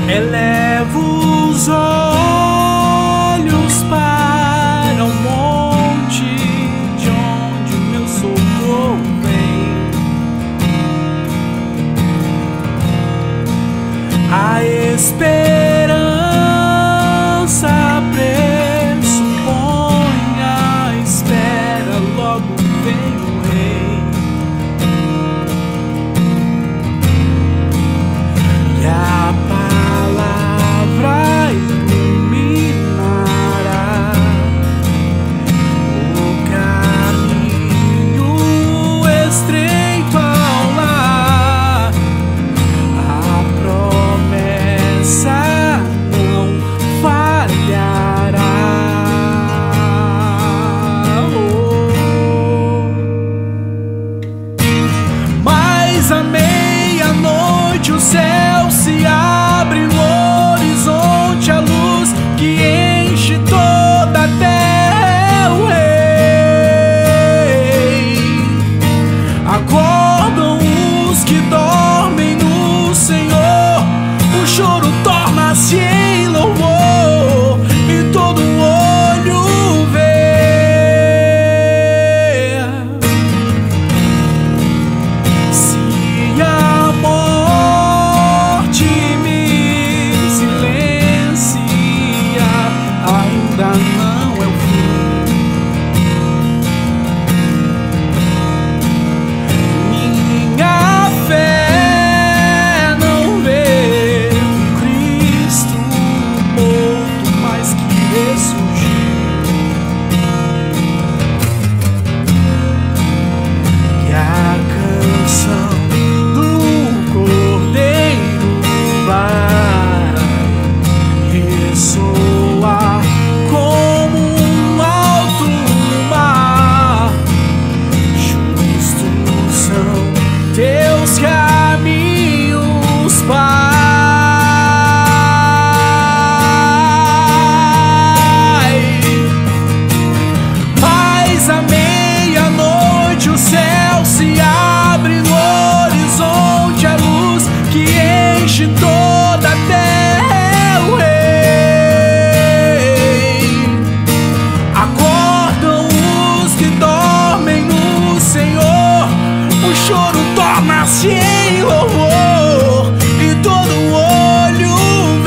Elevo os olhos para o monte, de onde o meu socorro vem. A esperança pressupõe a espera, logo vem o Rei. E a palavra iluminará o caminho estreito ao lar. A promessa não falhará. Mas à meia-noite o céu se abre, no horizonte a luz que enche toda a terra. O Rei acordam os que dormem no Senhor, o choro torna-se em louvor e todo olho vê. Se a morte me silencia, ainda não é o fim. Minha fé não vê Cristo morto, mas que ressurgiu. E a canção do Cordeiro vai ressoar como um alto mar. Justos são teus caminhos, Pai. Mas à meia-noite o céu se abre, no horizonte a luz que enche toda a terra. O Rei acordam os que dormem no Senhor, o choro torna-se em louvor e todo olho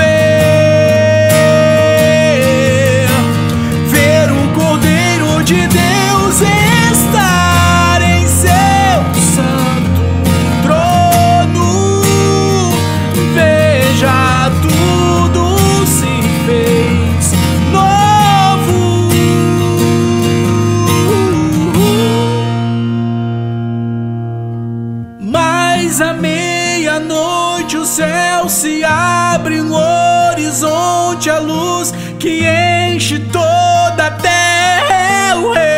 ver o Cordeiro de Deus estar em seu santo trono. Veja, tudo se fez novo. Mas à meia-noite o céu se abre, no horizonte a luz que enche toda a terra. O Rei